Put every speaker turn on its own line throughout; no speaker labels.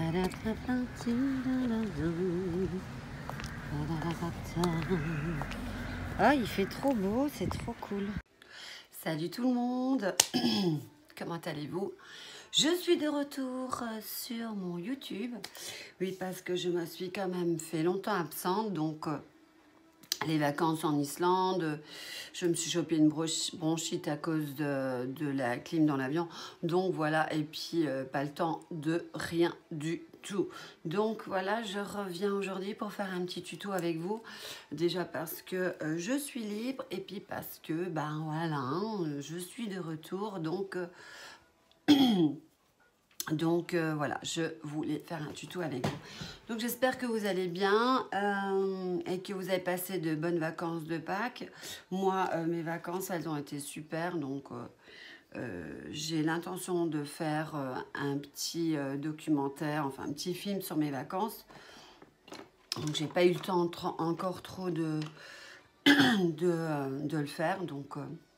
Ah, il fait trop beau, c'est trop cool. Salut tout le monde. Comment allez-vous? Je suis de retour sur mon YouTube. Oui, parce que je me suis quand même fait longtemps absente, donc les vacances en Islande, je me suis chopé une bronchite à cause de la clim dans l'avion. Donc voilà, et puis pas le temps de rien du tout. Donc voilà, je reviens aujourd'hui pour faire un petit tuto avec vous. Déjà parce que je suis libre et puis parce que, ben voilà, hein, je suis de retour. Donc voilà, je voulais faire un tuto avec vous. Donc j'espère que vous allez bien et que vous avez passé de bonnes vacances de Pâques. Moi, mes vacances, elles ont été super. Donc j'ai l'intention de faire un petit documentaire, enfin un petit film sur mes vacances. Donc j'ai pas eu le temps encore trop de le faire. Donc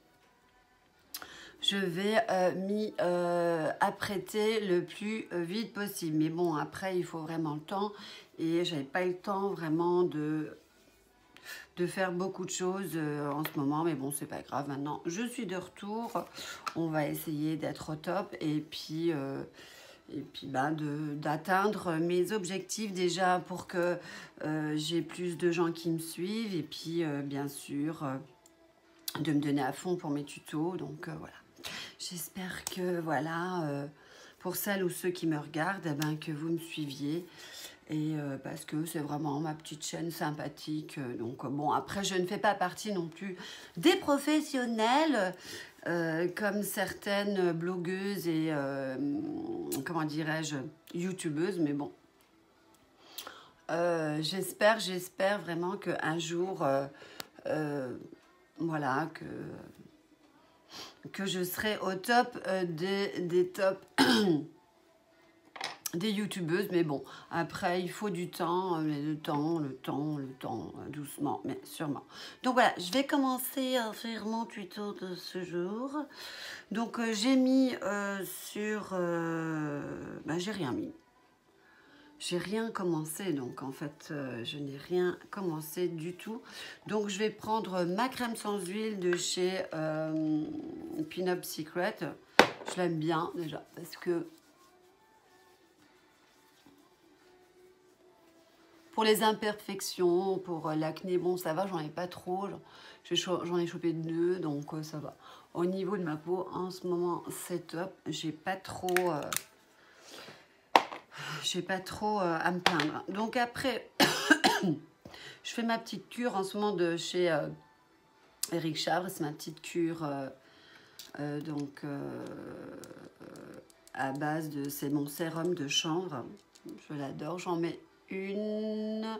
je vais m'y apprêter le plus vite possible. Mais bon, après, il faut vraiment le temps. Et j'avais pas eu le temps vraiment de faire beaucoup de choses en ce moment. Mais bon, c'est pas grave. Maintenant, je suis de retour. On va essayer d'être au top. Et puis bah, d'atteindre mes objectifs déjà pour que j'ai plus de gens qui me suivent. Et puis, bien sûr, de me donner à fond pour mes tutos. Donc, voilà. J'espère que, voilà, pour celles ou ceux qui me regardent, eh ben, que vous me suiviez. Et parce que c'est vraiment ma petite chaîne sympathique. Donc, bon, après, je ne fais pas partie non plus des professionnels comme certaines blogueuses et, comment dirais-je, youtubeuses. Mais bon, j'espère vraiment qu'un jour, voilà, que je serai au top des tops des youtubeuses. Mais bon, après, il faut du temps, le temps, doucement, mais sûrement. Donc voilà, je vais commencer à faire mon tuto de ce jour. Donc j'ai mis sur... ben, j'ai rien mis. J'ai rien commencé, donc en fait, je n'ai rien commencé du tout. Donc, je vais prendre ma crème sans huile de chez Pin-Up Secret. Je l'aime bien déjà parce que pour les imperfections, pour l'acné, bon, ça va, j'en ai pas trop. J'en ai chopé 2, donc ça va. Au niveau de ma peau, en ce moment, c'est top. J'ai pas trop à me plaindre. Donc après, je fais ma petite cure en ce moment de chez Eric Chavre. C'est ma petite cure à base de... C'est mon sérum de chanvre. Je l'adore. J'en mets 1,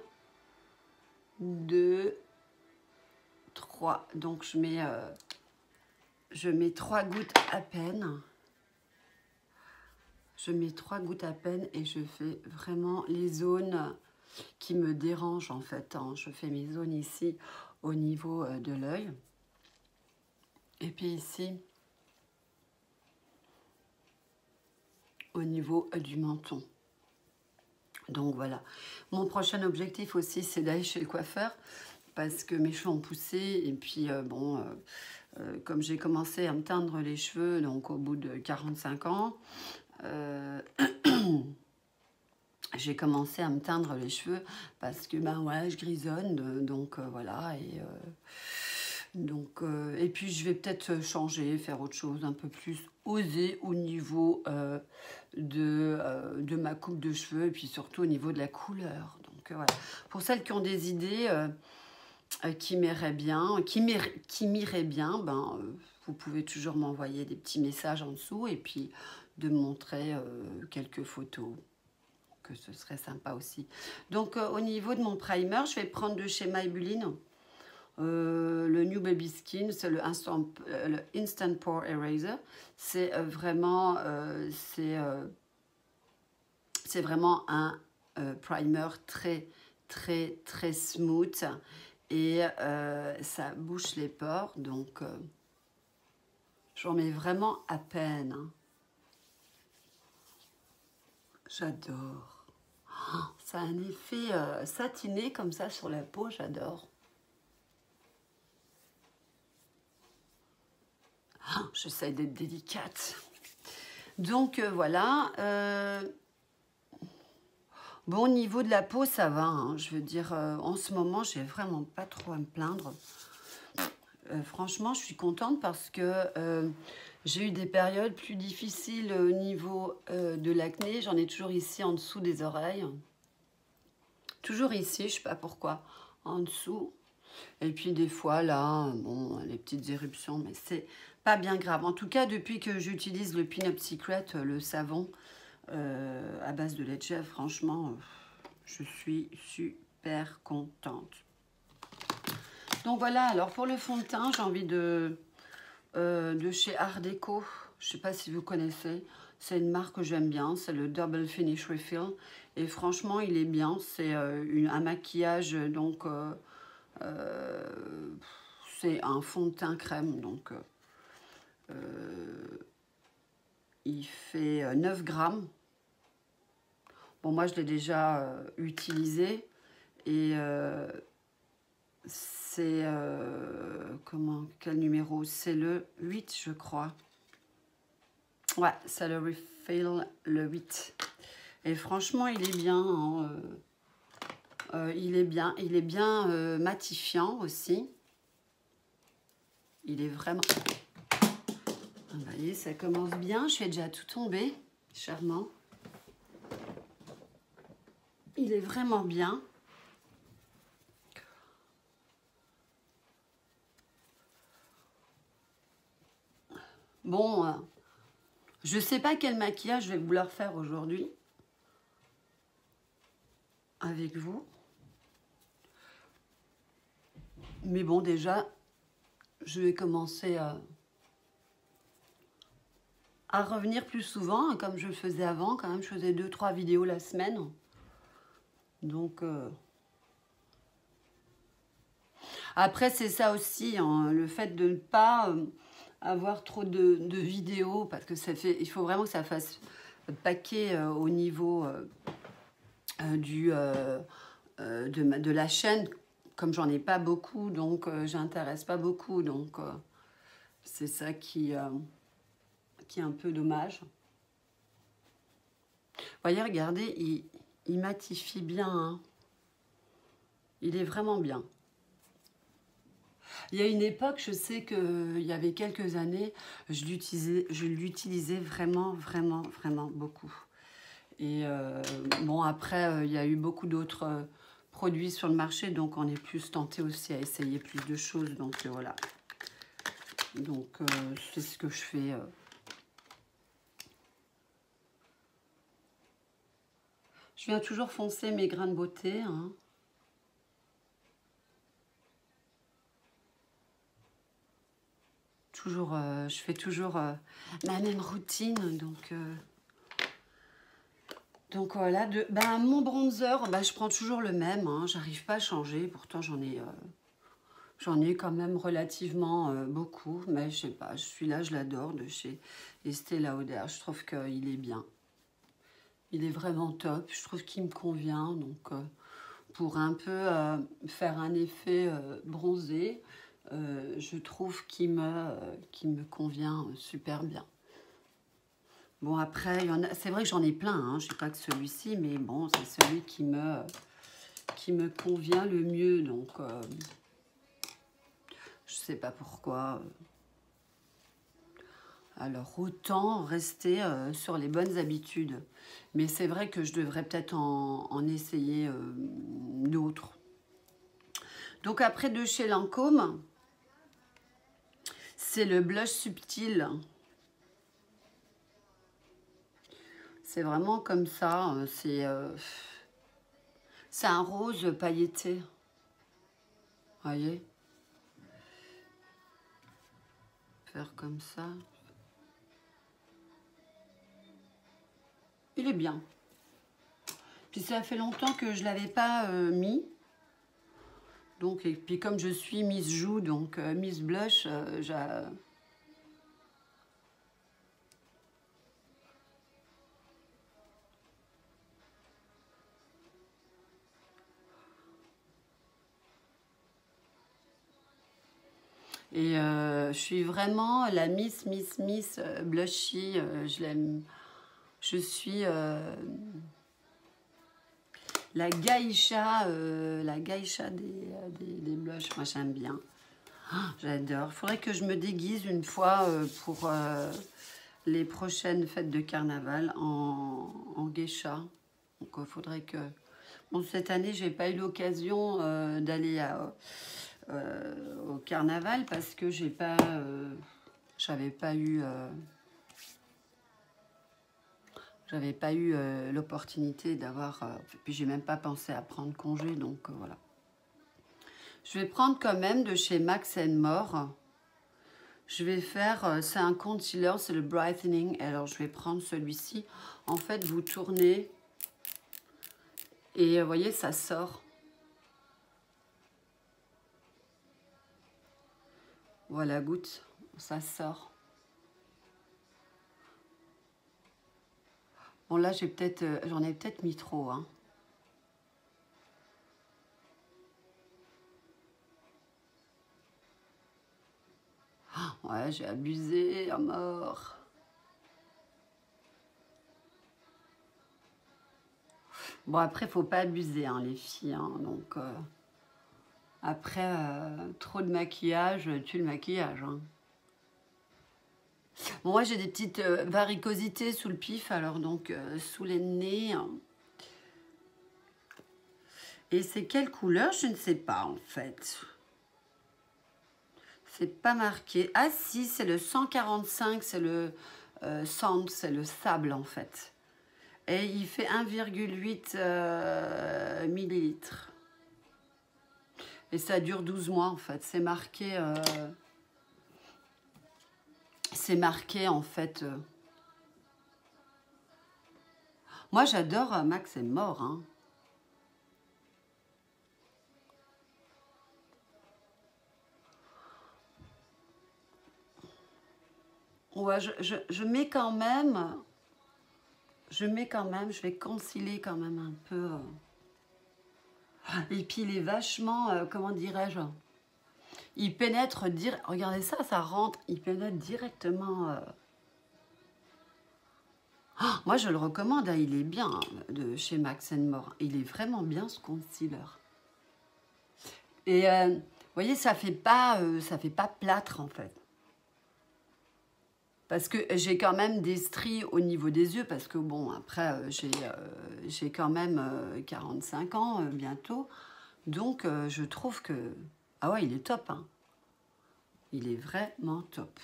2, 3. Donc je mets 3 gouttes à peine. Je mets 3 gouttes à peine et je fais vraiment les zones qui me dérangent en fait. Hein. Je fais mes zones ici au niveau de l'œil. Et puis ici, au niveau du menton. Donc voilà. Mon prochain objectif aussi, c'est d'aller chez le coiffeur parce que mes cheveux ont poussé. Et puis, comme j'ai commencé à me teindre les cheveux, donc au bout de 45 ans, j'ai commencé à me teindre les cheveux parce que, ben ouais, je grisonne. Donc voilà. Et puis, je vais peut-être changer, faire autre chose, un peu plus osé au niveau de ma coupe de cheveux et puis surtout au niveau de la couleur. Donc voilà. Pour celles qui ont des idées qui m'iraient bien, ben, vous pouvez toujours m'envoyer des petits messages en dessous et puis de me montrer quelques photos. Que ce serait sympa aussi. Donc au niveau de mon primer, je vais prendre de chez Maybelline. Le New Baby Skin, c'est le Instant Pore Eraser. C'est vraiment, c'est vraiment un primer très smooth et ça bouche les pores. Donc, j'en mets vraiment à peine. Hein. J'adore. Ça a un effet satiné comme ça sur la peau, j'adore. J'essaie d'être délicate. Donc voilà. Bon, au niveau de la peau, ça va. Hein. Je veux dire, en ce moment, j'ai vraiment pas trop à me plaindre. Franchement, je suis contente parce que j'ai eu des périodes plus difficiles au niveau de l'acné. J'en ai toujours ici en dessous des oreilles. Toujours ici, je sais pas pourquoi. En dessous. Et puis des fois, là, bon, les petites éruptions, mais c'est pas bien grave. En tout cas, depuis que j'utilise le Pin Up Secret, le savon à base de lait de chèvre, franchement, je suis super contente. Donc voilà, alors pour le fond de teint, j'ai envie de chez Art Deco. Je sais pas si vous connaissez. C'est une marque que j'aime bien, c'est le Double Finish Refill. Et franchement, il est bien. C'est un maquillage, donc c'est un fond de teint crème. Donc il fait 9 grammes. Bon, moi, je l'ai déjà utilisé. Et c'est... quel numéro? C'est le 8, je crois. Ouais, c'est le Refill, le 8. Et franchement, il est bien. Hein, il est bien matifiant aussi. Il est vraiment... Vous voyez, ça commence bien. Je suis déjà tout tombé. Charmant. Il est vraiment bien. Bon, je ne sais pas quel maquillage je vais vouloir faire aujourd'hui avec vous. Mais bon, déjà, je vais commencer à revenir plus souvent, comme je le faisais avant. Quand même, je faisais 2-3 vidéos la semaine. Donc, après, c'est ça aussi, hein, le fait de ne pas avoir trop de vidéos, parce que ça fait, il faut vraiment que ça fasse paquet au niveau de la chaîne. Comme j'en ai pas beaucoup, donc j'intéresse pas beaucoup, donc c'est ça qui est un peu dommage. Vous voyez, regardez, il matifie bien. Hein. Il est vraiment bien. Il y a une époque, je sais qu'il y avait quelques années, je l'utilisais vraiment, vraiment, vraiment beaucoup. Et bon, après, il y a eu beaucoup d'autres produits sur le marché, donc on est plus tenté aussi à essayer plus de choses. Donc voilà. Donc c'est ce que je fais. Je viens toujours foncer mes grains de beauté. Hein. Toujours, je fais toujours ma même routine. Donc voilà, mon bronzer, je prends toujours le même. Hein, j'arrive pas à changer. Pourtant, j'en ai quand même relativement beaucoup. Mais je sais pas, celui-là, je l'adore de chez Estée Lauder. Je trouve qu'il est bien. Il est vraiment top. Je trouve qu'il me convient. Donc, pour un peu faire un effet bronzé, je trouve qu'il me convient super bien. Bon, après, c'est vrai que j'en ai plein. Hein, je sais pas que celui-ci, mais bon, c'est celui qui me convient le mieux. Donc, je sais pas pourquoi. Alors, autant rester sur les bonnes habitudes. Mais c'est vrai que je devrais peut-être en essayer d'autres. Donc, après, de chez Lancôme, c'est le blush subtil. C'est vraiment comme ça. C'est un rose pailleté. Vous voyez? Faire comme ça. Il est bien. Puis ça fait longtemps que je ne l'avais pas mis. Donc, et puis comme je suis Miss Joue, donc Miss Blush, Et je suis vraiment la Miss Blushy. Je l'aime. Je suis la gaïcha des blushs. Moi, j'aime bien. J'adore. Il faudrait que je me déguise une fois pour les prochaines fêtes de carnaval en geisha. Donc, il faudrait que... Bon, cette année, j'ai pas eu l'occasion d'aller au carnaval parce que j'avais pas eu l'opportunité d'avoir... puis, j'ai même pas pensé à prendre congé, donc voilà. Je vais prendre quand même de chez Max More. Je vais faire, c'est un concealer, c'est le Brightening. Alors, je vais prendre celui-ci. En fait, vous tournez et vous voyez, ça sort. Voilà, goutte, ça sort. Bon, là, j'en ai peut-être mis trop, hein. Ouais, j'ai abusé à mort. Bon, après, faut pas abuser, hein, les filles. Hein, donc, après, trop de maquillage tue le maquillage. Hein. Bon, moi, j'ai des petites varicosités sous le pif, alors donc, sous les nez. Hein. Et c'est quelle couleur? Je ne sais pas, en fait. C'est pas marqué. Ah si, c'est le 145, c'est le sand, c'est le sable en fait. Et il fait 1,8 millilitres. Et ça dure 12 mois en fait. C'est marqué en fait. Moi j'adore Max More. Hein. Ouais, je mets quand même, je vais concilier quand même un peu. Et puis il est vachement, comment dirais-je, il pénètre, regardez ça, ça rentre, il pénètre directement. Oh, moi je le recommande, hein, il est bien hein, de chez Max More, il est vraiment bien ce concealer. Et vous voyez, ça fait pas plâtre en fait. Parce que j'ai quand même des stries au niveau des yeux, parce que bon, après, j'ai quand même 45 ans bientôt. Donc, je trouve que... Ah ouais, il est top. Hein. Il est vraiment top.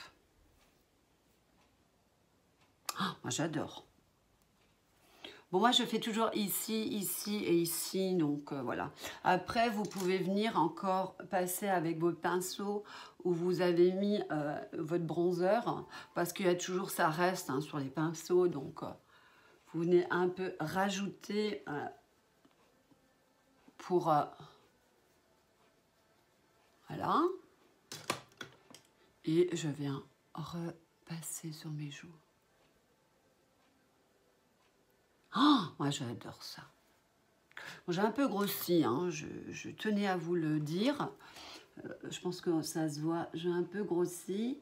Oh, moi, j'adore. Bon, moi, je fais toujours ici, ici et ici. Donc, voilà. Après, vous pouvez venir encore passer avec vos pinceaux où vous avez mis votre bronzer. Parce qu'il y a toujours, ça reste hein, sur les pinceaux. Donc, vous venez un peu rajouter pour... voilà. Et je viens repasser sur mes joues. Oh, moi, j'adore ça. Bon, j'ai un peu grossi, hein, je tenais à vous le dire. Je pense que ça se voit. J'ai un peu grossi.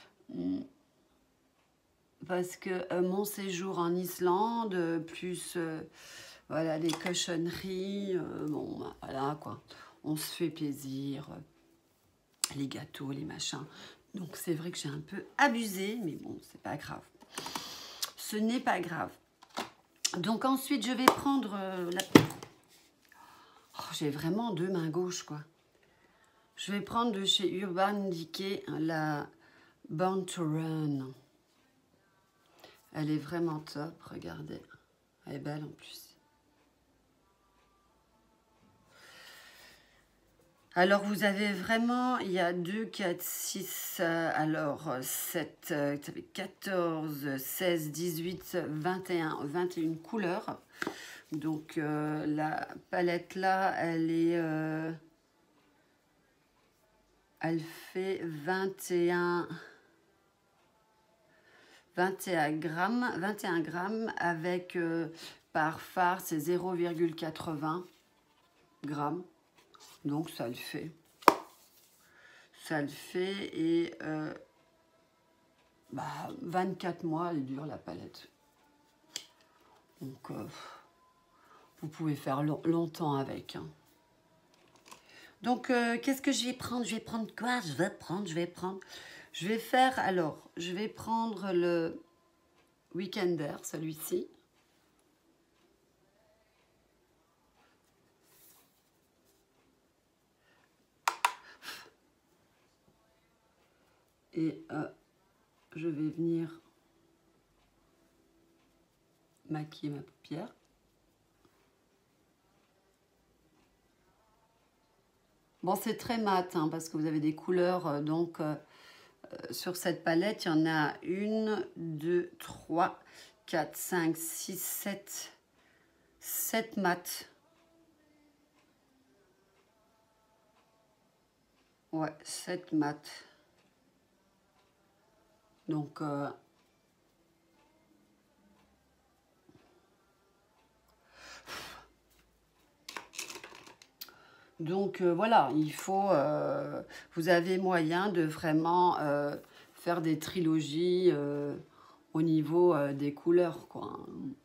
Parce que mon séjour en Islande, plus voilà, les cochonneries, bon, bah, voilà quoi. On se fait plaisir, les gâteaux, les machins. Donc c'est vrai que j'ai un peu abusé, mais bon, c'est pas grave. Ce n'est pas grave. Donc ensuite, je vais prendre la... Oh, j'ai vraiment deux mains gauches, quoi. Je vais prendre de chez Urban Decay la Born to Run. Elle est vraiment top, regardez. Elle est belle en plus. Alors, vous avez vraiment, il y a 2, 4, 6, alors 7, ça fait 14, 16, 18, 21 couleurs. Donc, la palette là, elle fait 21 grammes avec, par phare, c'est 0,80 grammes. Donc, ça le fait. ça le fait. Et 24 mois, elle dure la palette. Donc, vous pouvez faire longtemps avec. Hein. Donc, qu'est-ce que je vais prendre? Je vais prendre quoi? Je vais faire, alors, je vais prendre le Weekender, celui-ci. Et je vais venir maquiller ma paupière. Bon, c'est très mat, hein, parce que vous avez des couleurs, donc sur cette palette, il y en a 1, 2, 3, 4, 5, 6, 7, 7 mat. Ouais, 7 mat. Donc, voilà, il faut, vous avez moyen de vraiment faire des trilogies au niveau des couleurs, quoi.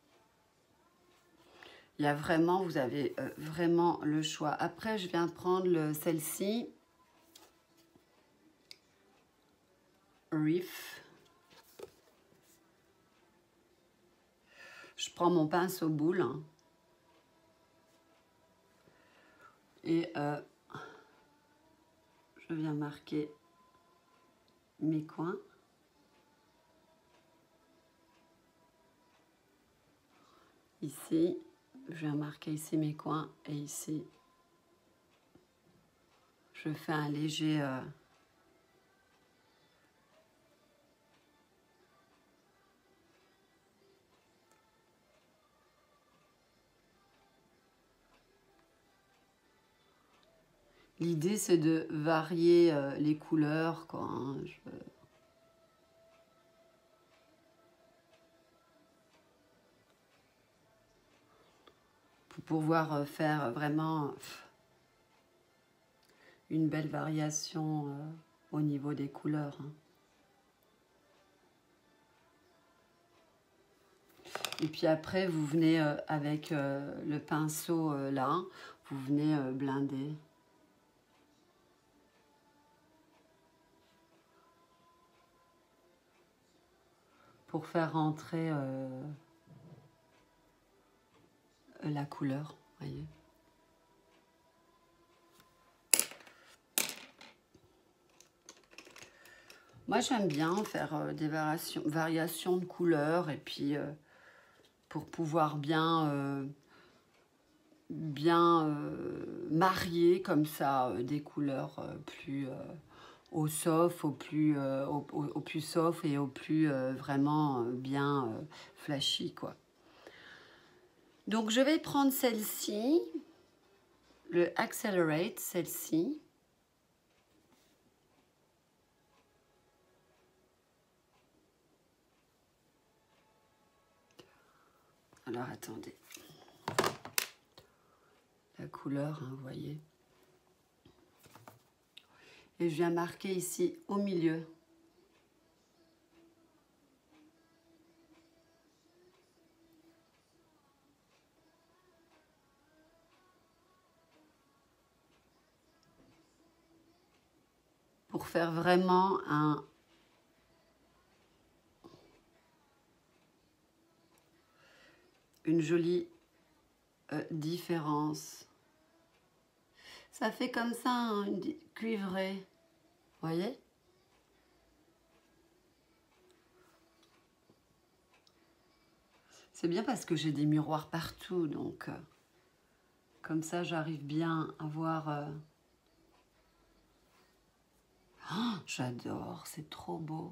Il y a vraiment, vous avez vraiment le choix. Après, je viens prendre celle-ci. Reef. Je prends mon pinceau boule. Hein, et je viens marquer mes coins. Ici, je viens marquer ici mes coins. Et ici, je fais un léger... L'idée, c'est de varier les couleurs, quoi. Hein. Pour pouvoir faire vraiment une belle variation au niveau des couleurs. Hein. Et puis après, vous venez avec le pinceau là, vous venez blinder. Pour faire rentrer la couleur, voyez. Moi, j'aime bien faire des variations de couleurs et puis pour pouvoir bien marier comme ça des couleurs plus au soft, au plus soft et au plus vraiment bien flashy, quoi. Donc, je vais prendre celle-ci, le Accelerate, celle-ci. Alors, attendez. La couleur, hein, vous voyez. Et je viens marquer ici au milieu. Pour faire vraiment une jolie différence. Ça fait comme ça, hein, une cuivrée. Vous voyez? C'est bien parce que j'ai des miroirs partout, donc comme ça j'arrive bien à voir... Oh, j'adore, c'est trop beau.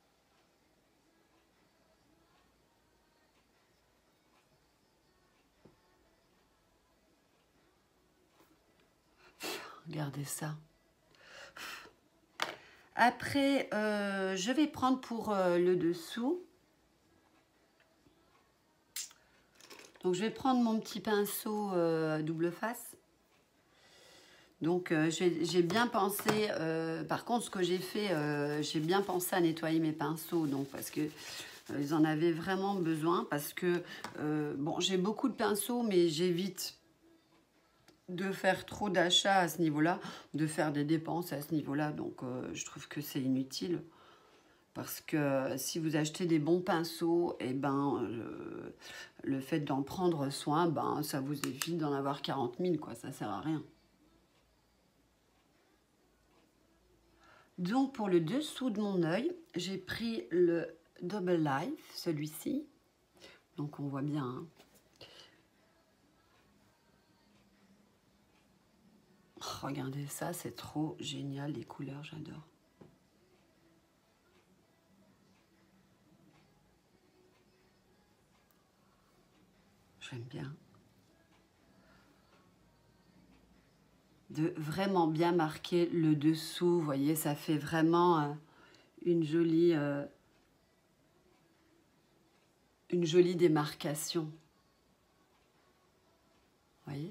Regardez ça. Après, je vais prendre pour le dessous. Donc, je vais prendre mon petit pinceau double face. Donc, j'ai bien pensé, par contre, ce que j'ai fait, j'ai bien pensé à nettoyer mes pinceaux, donc, parce que ils en avaient vraiment besoin, parce que, bon, j'ai beaucoup de pinceaux, mais j'évite de faire trop d'achats à ce niveau-là, de faire des dépenses à ce niveau-là, donc je trouve que c'est inutile. Parce que si vous achetez des bons pinceaux, et ben, le fait d'en prendre soin, ben, ça vous évite d'en avoir 40 000, quoi, ça sert à rien. Donc pour le dessous de mon œil, j'ai pris le Double Life, celui-ci. Donc on voit bien. Hein. Oh, regardez ça, c'est trop génial, les couleurs, j'adore. J'aime bien. De vraiment bien marquer le dessous, vous voyez, ça fait vraiment une jolie démarcation. Vous voyez?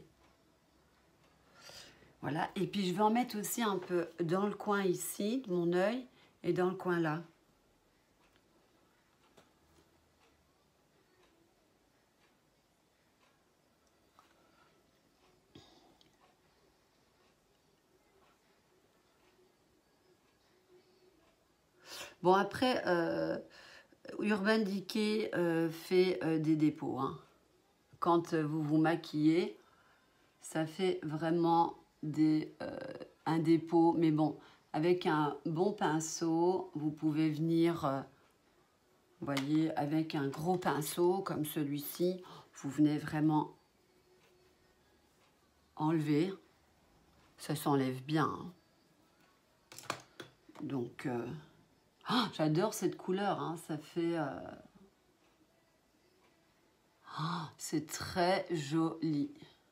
Voilà, et puis je vais en mettre aussi un peu dans le coin ici, de mon œil, et dans le coin là. Bon, après, Urban Decay fait des dépôts. Hein. Quand vous vous maquillez, ça fait vraiment un dépôt. Mais bon, avec un bon pinceau, vous pouvez venir, vous voyez, avec un gros pinceau comme celui-ci, vous venez vraiment enlever. Ça s'enlève bien. Hein. Donc, oh, j'adore cette couleur. Hein. Ça fait... oh, c'est très joli.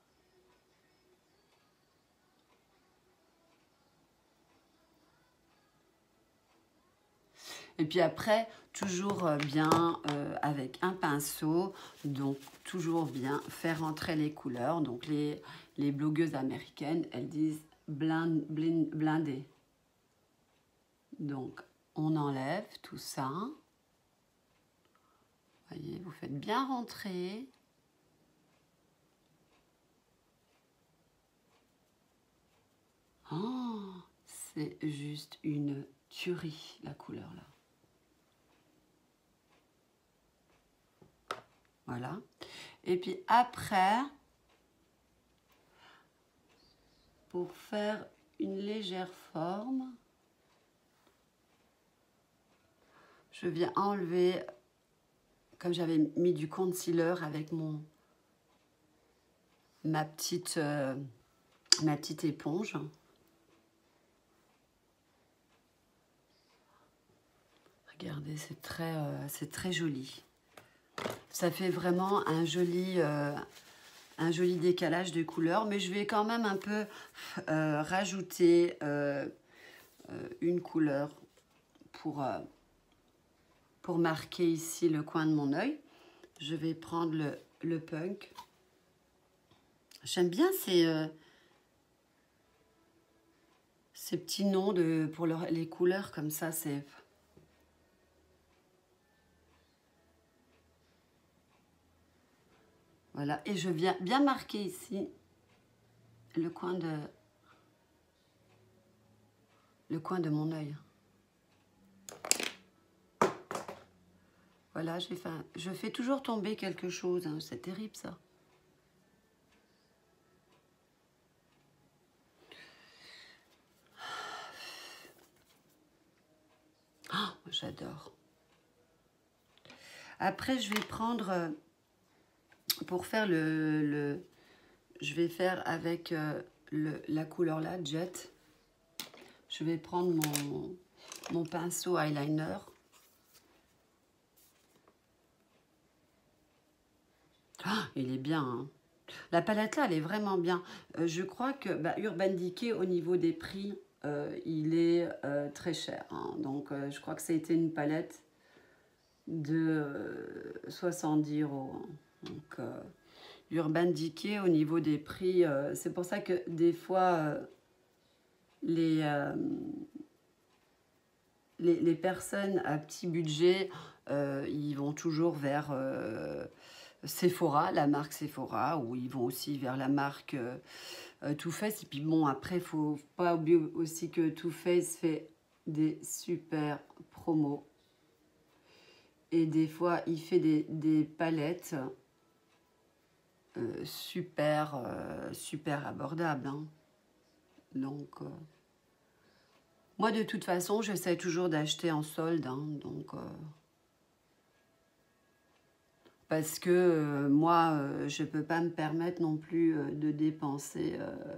Et puis après, toujours bien avec un pinceau, donc toujours bien faire entrer les couleurs. Donc les blogueuses américaines, elles disent blindé. Donc on enlève tout ça. Voyez, vous faites bien rentrer. Oh, c'est juste une tuerie la couleur là. Voilà. Et puis après, pour faire une légère forme, je viens enlever, comme j'avais mis du concealer avec ma petite éponge. Regardez, c'est très joli. Ça fait vraiment un joli décalage de couleurs, mais je vais quand même un peu rajouter une couleur pour marquer ici le coin de mon œil. Je vais prendre le punk. J'aime bien ces petits noms pour les couleurs comme ça, c'est... Voilà, et je viens bien marquer ici le coin de mon œil. Voilà, je fais toujours tomber quelque chose, hein, c'est terrible ça. Oh, j'adore. Après, je vais prendre, pour faire je vais faire avec la couleur là, Jet. Je vais prendre mon pinceau eyeliner. Oh, il est bien. Hein. La palette là, elle est vraiment bien. Je crois que Urban Decay, au niveau des prix, il est très cher. Hein. Donc, je crois que ça a été une palette de 70 €. Hein. Donc, Urban Decay, au niveau des prix, c'est pour ça que des fois, les personnes à petit budget, ils vont toujours vers Sephora, la marque Sephora, ou ils vont aussi vers la marque Too Faced. Et puis bon, après, il ne faut pas oublier aussi que Too Faced fait des super promos. Et des fois, il fait des palettes super abordables. Hein. Donc, moi, de toute façon, j'essaie toujours d'acheter en solde. Hein, donc, parce que moi, je ne peux pas me permettre non plus de dépenser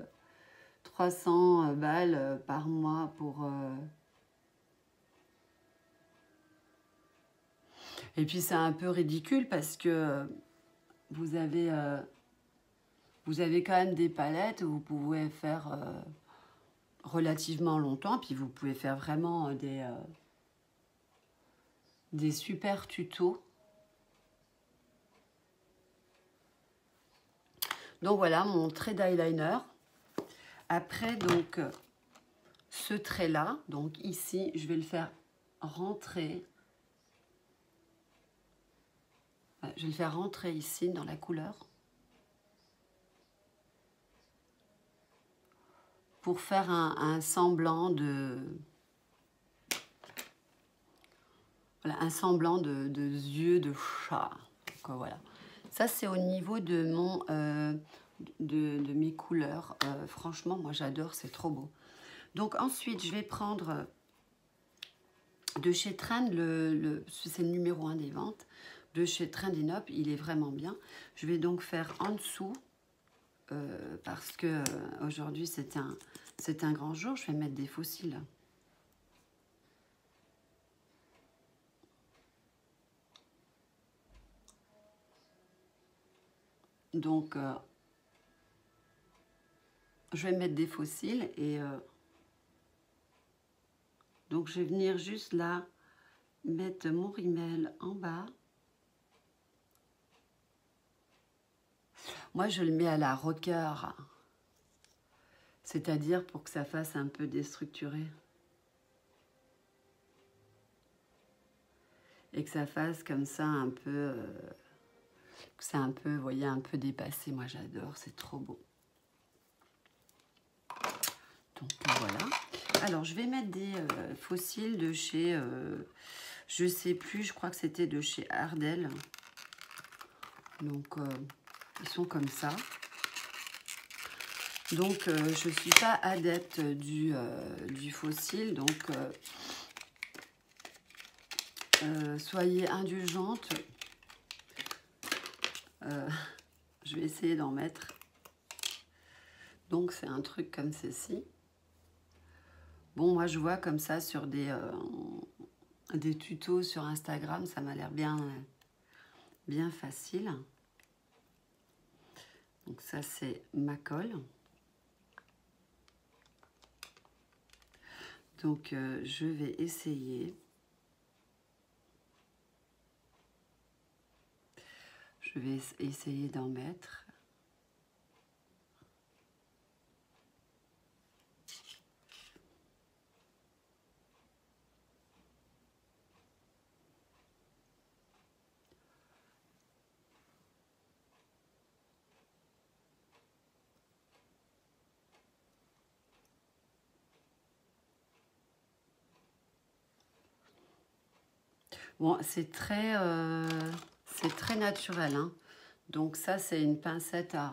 300 balles par mois pour... Et puis, c'est un peu ridicule parce que vous avez quand même des palettes où vous pouvez faire relativement longtemps. Puis, vous pouvez faire vraiment des super tutos. Donc voilà mon trait d'eyeliner. Après donc ce trait là, donc ici je vais le faire rentrer. Je vais le faire rentrer ici dans la couleur. Pour faire un semblant de... Voilà, un semblant de yeux de chat. Donc, voilà. Ça c'est au niveau de mon... de mes couleurs. Franchement, moi j'adore, c'est trop beau. Donc ensuite, je vais prendre de chez Trend, c'est le numéro 1 des ventes, de chez Trendinop, il est vraiment bien. Je vais donc faire en dessous, parce que aujourd'hui c'est un grand jour, je vais mettre des faux cils. Donc, je vais mettre des faux cils et donc je vais venir juste là mettre mon rímel en bas. Moi, je le mets à la rocker, c'est-à-dire pour que ça fasse un peu déstructuré. Et que ça fasse comme ça un peu... que c'est un peu, vous voyez, un peu dépassé. Moi, j'adore, c'est trop beau. Donc, voilà. Alors, je vais mettre des faux cils de chez... je sais plus, je crois que c'était de chez Ardell. Donc, ils sont comme ça. Donc, je ne suis pas adepte du faux cil. Donc, soyez indulgente. Je vais essayer d'en mettre. Donc, c'est un truc comme ceci. Bon, moi, je vois comme ça sur des tutos sur Instagram. Ça m'a l'air bien facile. Donc, ça, c'est ma colle. Donc, je vais essayer. Je vais essayer d'en mettre. Bon, c'est très naturel, hein. Donc ça, c'est une pincette à...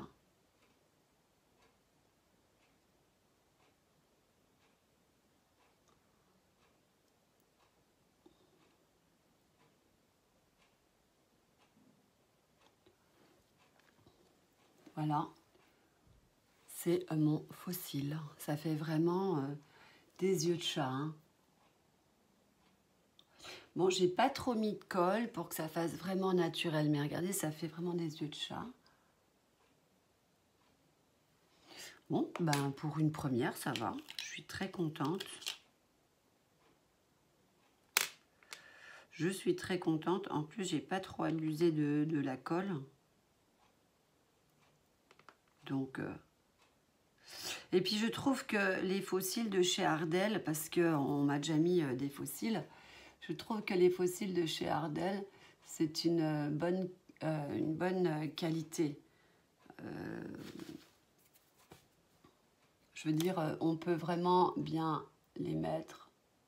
Voilà. C'est mon faux cil. Ça fait vraiment des yeux de chat, hein. Bon, j'ai pas trop mis de colle pour que ça fasse vraiment naturel. Mais regardez, ça fait vraiment des yeux de chat. Bon, ben pour une première, ça va. Je suis très contente. Je suis très contente. En plus, j'ai pas trop abusé de la colle. Donc, Et puis je trouve que les fossiles de chez Ardell, parce qu'on m'a déjà mis des fossiles, je trouve que les fossiles de chez Ardell, c'est une bonne qualité. Je veux dire, on peut vraiment bien les mettre.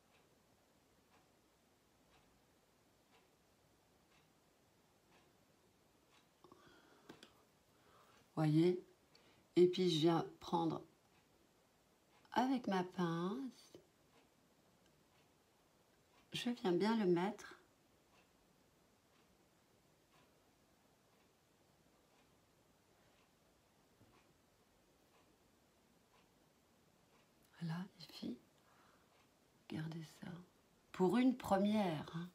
Voyez? Et puis je viens prendre avec ma pince, je viens bien le mettre. Voilà, les filles, regardez ça. Pour une première, hein.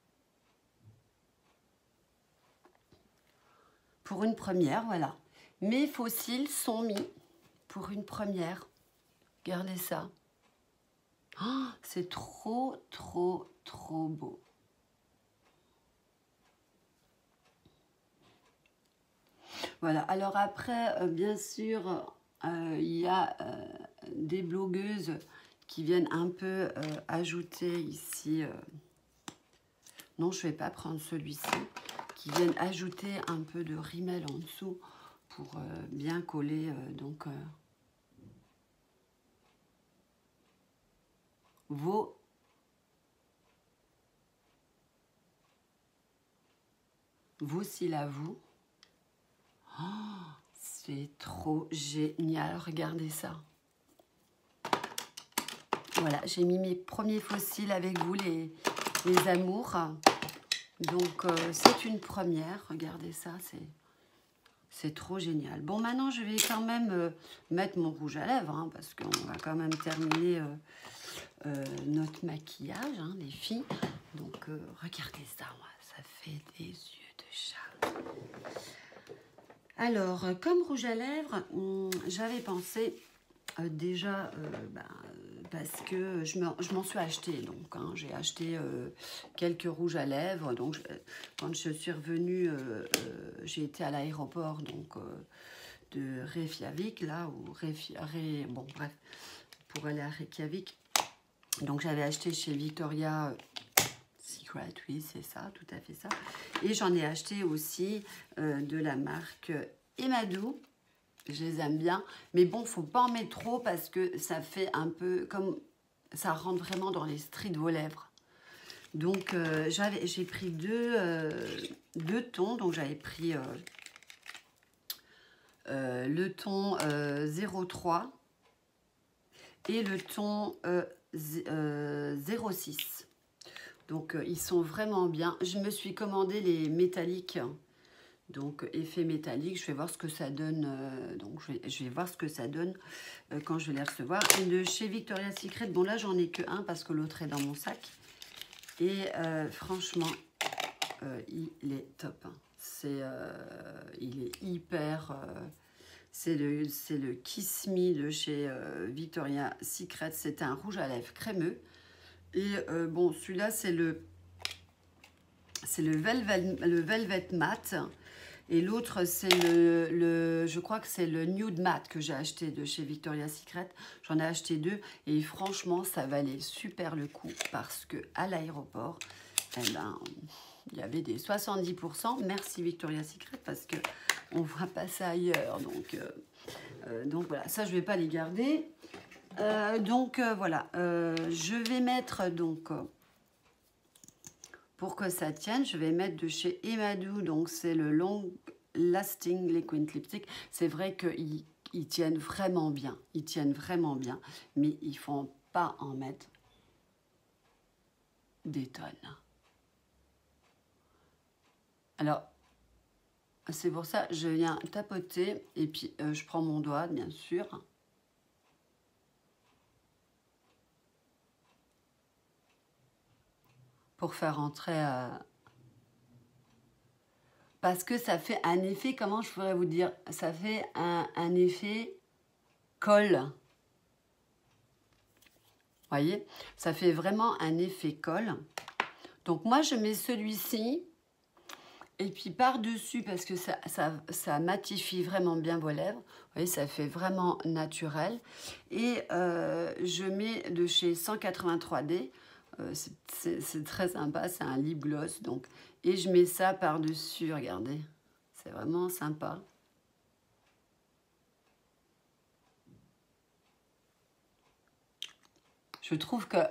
Pour une première, voilà. Mes fossiles sont mis pour une première. Regardez ça. Oh, c'est trop, trop, trop beau. Voilà, alors après, bien sûr, il y a des blogueuses qui viennent un peu ajouter ici... non, je ne vais pas prendre celui-ci. Qui viennent ajouter un peu de rimel en dessous pour bien coller vos cils à vous. Oh, c'est trop génial, regardez ça. Voilà, j'ai mis mes premiers fossiles avec vous, les amours. Donc, c'est une première, regardez ça, c'est trop génial. Bon, maintenant, je vais quand même mettre mon rouge à lèvres, hein, parce qu'on va quand même terminer notre maquillage, hein, les filles. Donc, regardez ça, ça fait des yeux de chat. Alors, comme rouge à lèvres, j'avais pensé déjà, parce que je m'en suis acheté. Donc, hein, j'ai acheté quelques rouges à lèvres. Donc, quand je suis revenue, j'ai été à l'aéroport de Reykjavik, là, ou bon, bref, pour aller à Reykjavik. Donc, j'avais acheté chez Victoria Secret, oui, c'est ça, tout à fait ça. Et j'en ai acheté aussi de la marque Emadou. Je les aime bien, mais bon, faut pas en mettre trop parce que ça fait un peu comme ça rentre vraiment dans les stries de vos lèvres. Donc j'ai pris deux tons, donc j'avais pris le ton 03 et le ton 06. Donc ils sont vraiment bien. Je me suis commandé les métalliques. Donc, effet métallique, je vais voir ce que ça donne. Donc, je vais voir ce que ça donne quand je vais les recevoir. Et de chez Victoria's Secret, bon là, j'en ai que un parce que l'autre est dans mon sac. Et franchement, il est top. Hein. Il est hyper... c'est le Kiss Me de chez Victoria's Secret. C'est un rouge à lèvres crémeux. Et bon, celui-là, c'est le Velvet Matte. Et l'autre, c'est je crois que c'est le Nude Matte que j'ai acheté de chez Victoria's Secret. J'en ai acheté deux et franchement, ça valait super le coup parce que à l'aéroport, eh ben, il y avait des 70%. Merci Victoria's Secret parce que on voit pas ça ailleurs. Donc voilà, ça je vais pas les garder. Voilà, je vais mettre donc... pour que ça tienne, je vais mettre de chez Emadou, donc c'est le Long Lasting Liquid Lipstick. C'est vrai qu'ils tiennent vraiment bien, mais il ne faut pas en mettre des tonnes. Alors, c'est pour ça, je viens tapoter et puis je prends mon doigt, bien sûr. Pour faire entrer... parce que ça fait un effet, comment je pourrais vous dire? Ça fait un effet colle. Voyez? Ça fait vraiment un effet colle. Donc moi, je mets celui-ci Et puis par-dessus, parce que ça matifie vraiment bien vos lèvres, vous voyez, ça fait vraiment naturel. Et je mets de chez 183D, c'est très sympa, c'est un lip gloss, donc. Et je mets ça par-dessus, regardez, c'est vraiment sympa. Je trouve que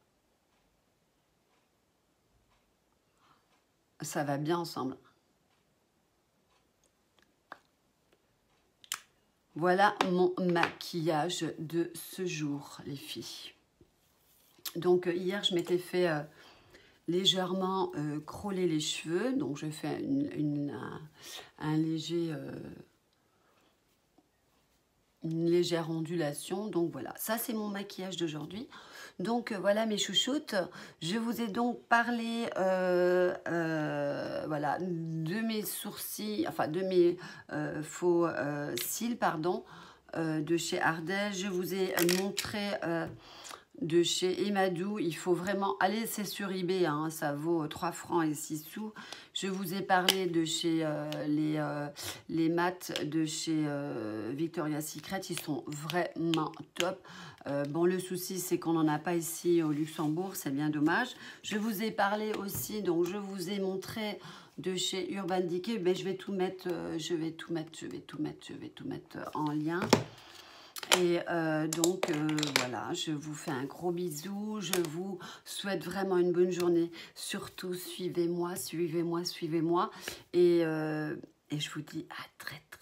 ça va bien ensemble. Voilà mon maquillage de ce jour, les filles. Donc hier, je m'étais fait légèrement crôler les cheveux. Donc je fais un léger... une légère ondulation, donc voilà, ça c'est mon maquillage d'aujourd'hui. Donc voilà mes chouchoutes, je vous ai donc parlé voilà, de mes sourcils, enfin de mes faux cils, pardon, de chez Ardèche. Je vous ai montré de chez Emadou, il faut vraiment aller, c'est sur eBay, hein, ça vaut 3 francs et 6 sous. Je vous ai parlé de chez les mats de chez Victoria's Secret, ils sont vraiment top. Bon, le souci, c'est qu'on n'en a pas ici au Luxembourg, c'est bien dommage. Je vous ai parlé aussi, donc je vous ai montré de chez Urban Decay, mais je vais tout mettre, je vais tout mettre en lien. Et donc voilà, je vous fais un gros bisou, je vous souhaite vraiment une bonne journée. Surtout suivez-moi, suivez-moi, suivez-moi. Et je vous dis à très